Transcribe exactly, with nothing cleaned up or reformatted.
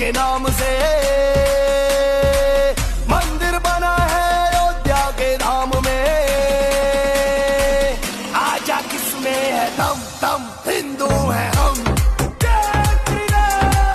के नाम से मंदिर बना है अयोध्या के धाम में। आजा किसमें है दम दम।